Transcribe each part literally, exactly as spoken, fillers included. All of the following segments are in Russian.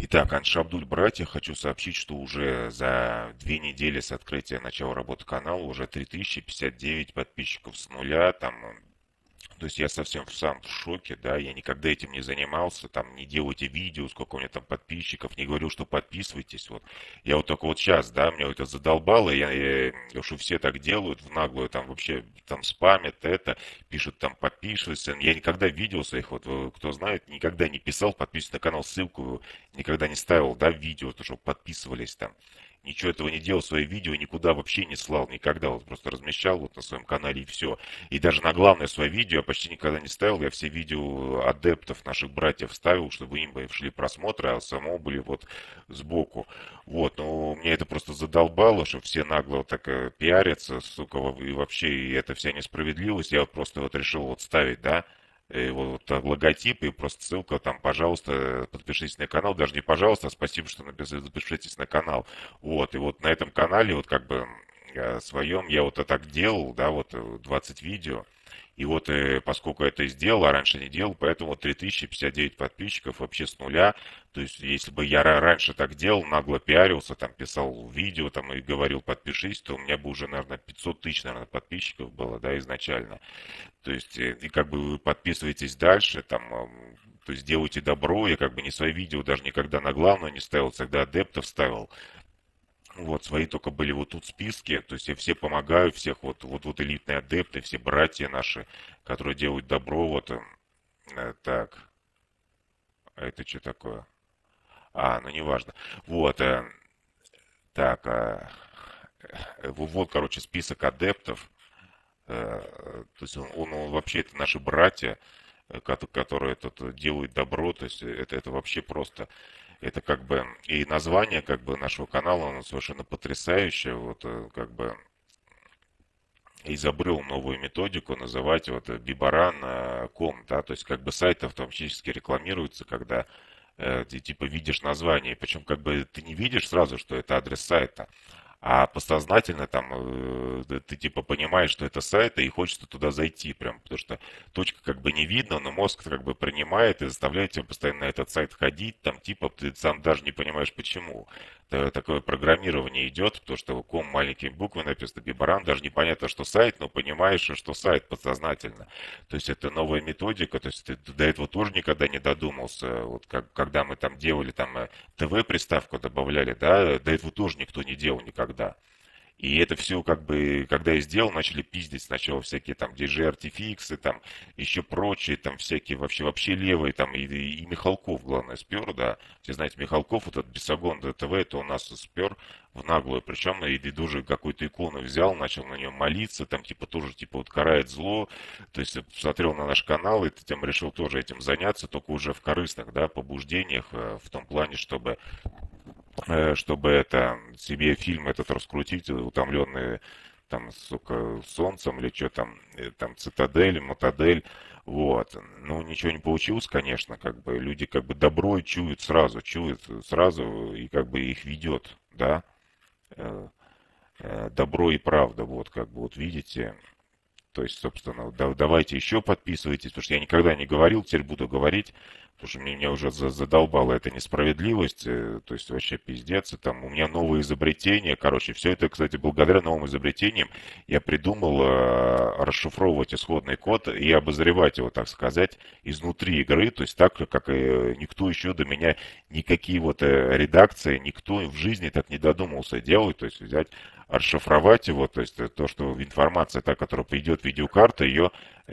Итак, Аншабдуль, братья, хочу сообщить, что уже за две недели с открытия начала работы канала уже три тысячи пятьдесят девять подписчиков с нуля. Там, э, то есть я совсем в сам в шоке, да, я никогда этим не занимался, там, не делайте видео, сколько у меня там подписчиков, не говорю, что подписывайтесь, вот. Я вот только вот сейчас, да, меня это задолбало, я, я, что все так делают в наглую, там вообще там спамят это, пишут там подписывайся. Я никогда видео своих, вот э, кто знает, никогда не писал, подписывайтесь на канал, ссылку никогда не ставил, да, видео, то, чтобы подписывались там. Ничего этого не делал, свои видео никуда вообще не слал, никогда, вот просто размещал вот на своем канале и все. И даже на главное свое видео я почти никогда не ставил, я все видео адептов, наших братьев ставил, чтобы им бы шли просмотры, а само были вот сбоку. Вот, но меня это просто задолбало, что все нагло вот так э, пиарятся, сука, и вообще и это вся несправедливость, я вот просто вот решил вот ставить, да, э, вот так логотип и просто ссылка там, пожалуйста, подпишитесь на канал, даже не пожалуйста, а спасибо, что написали, подпишитесь на канал. Вот, и вот на этом канале вот как бы э, своем я вот это так делал, да, вот э, двадцать видео. И вот э, поскольку это сделал, а раньше не делал, поэтому вот три тысячи пятьдесят девять подписчиков вообще с нуля. То есть если бы я ра- раньше так делал, нагло пиарился, там писал видео там и говорил подпишись, то у меня бы уже, наверное, пятьсот тысяч, наверное, подписчиков было, да, изначально. То есть, э, и как бы вы подписываетесь дальше, там, ам, то есть делайте добро. Я как бы не свои видео даже никогда на главную не ставил, всегда адептов ставил. Вот, свои только были вот тут списки, то есть я все помогаю, всех вот, вот, вот элитные адепты, все братья наши, которые делают добро, вот, э, э, так, а это что такое? А, ну неважно. Вот, э, так, э, э, вот, короче, список адептов, э, то есть он, он, он вообще это наши братья, э, кото- которые тут делают добро, то есть это, это вообще просто, это как бы, и название как бы нашего канала, оно совершенно потрясающее, вот, э, как бы, изобрел новую методику называть вот бибаран точка ком, да, то есть как бы сайт автоматически рекламируется, когда э, ты типа видишь название, причем как бы ты не видишь сразу, что это адрес сайта, а подсознательно там э, ты, ты типа понимаешь, что это сайт, и хочется туда зайти прям, потому что точка как бы не видно, но мозг как бы принимает и заставляет тебя постоянно на этот сайт ходить, там типа ты сам даже не понимаешь почему. Та- Такое программирование идет, потому что ком маленькими буквами написано, бибаран, даже непонятно, что сайт, но понимаешь, что сайт подсознательно. То есть это новая методика, то есть ты до этого тоже никогда не додумался. Вот как, когда мы там делали там э, ТВ-приставку добавляли, да, до этого тоже никто не делал никогда. И это все как бы, когда я сделал, начали пиздить сначала всякие там ди джей Artifix, там еще прочие, там всякие вообще, вообще левые, там и, и Михалков, главное, спер, да. Все знаете, Михалков, вот этот Бесогон ДТВ, это у нас спер в наглую, причем и тоже какую-то икону взял, начал на нее молиться, там типа тоже типа вот карает зло, то есть посмотрел на наш канал и тем решил тоже этим заняться, только уже в корыстных, да, побуждениях, э, в том плане, чтобы э, чтобы это себе фильм этот раскрутить, утомленный там, сука, солнцем или что там, э, там, цитадель, мотодель, вот. Ну, ничего не получилось, конечно, как бы люди как бы добро и чуют сразу, чуют сразу и как бы их ведет, да, э, э, добро и правда, вот, как бы, вот видите, то есть, собственно, да- давайте еще подписывайтесь, потому что я никогда не говорил, теперь буду говорить, потому что мне, меня уже за- задолбала эта несправедливость, э, то есть вообще пиздец, и там у меня новые изобретения, короче, все это, кстати, благодаря новым изобретениям я придумал э, расшифровывать исходный код и обозревать его, так сказать, изнутри игры, то есть так, как и никто еще до меня, никакие вот э, редакции, никто в жизни так не додумался делать, то есть взять расшифровать его, то есть э, то, что информация, та, которая придет в видеокарту, ее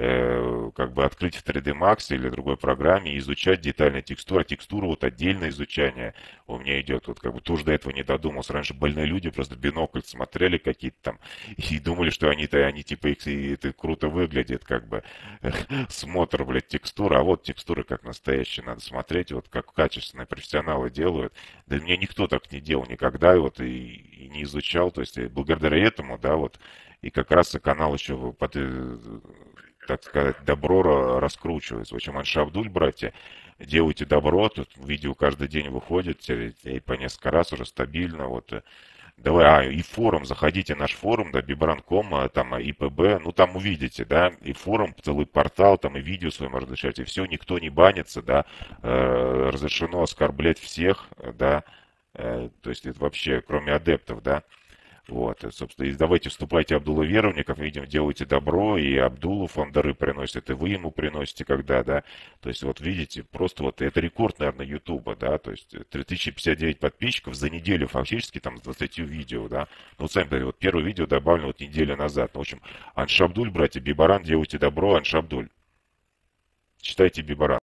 э, как бы открыть в три дэ Max или другой программе и изучать детально текстуру. А текстура вот отдельное изучение у меня идет. Вот как бы тоже до этого не додумался. Раньше больные люди просто в бинокль смотрели какие-то там и думали, что они-то, они типа их, и это круто выглядит, как бы смотр, блядь, текстура. А вот текстуры как настоящие надо смотреть, вот как качественные профессионалы делают. Да мне никто так не делал никогда, и вот и, и не изучал. То есть и благодаря этому, да, вот, и как раз и канал еще под, э, так сказать, добро ра- раскручивается. В общем, Аншабдуль, братья, делайте добро, тут видео каждый день выходит, и по несколько раз уже стабильно, вот, Давай, а, и форум, заходите в наш форум, да, бибран точка ком, а, там а, ИПБ, ну там увидите, да, и форум, целый портал, там и видео свое можно разрешать, и все, никто не банится, да, э, разрешено оскорблять всех, да, э, то есть это вообще, кроме адептов, да. Вот, и, собственно, и давайте вступайте Абдулла верование, как видим, делайте добро, и Абдулов вам дары приносит, и вы ему приносите, когда, да. То есть, вот видите, просто вот это рекорд, наверное, Ютуба, да, то есть три тысячи пятьдесят девять подписчиков за неделю фактически, там, с двадцатью видео, да. Ну, вот сами говорите, вот первое видео добавлено вот неделю назад. Ну, в общем, Аншабдуль, братья, Бибаран, делайте добро, Аншабдуль. Читайте Бибаран.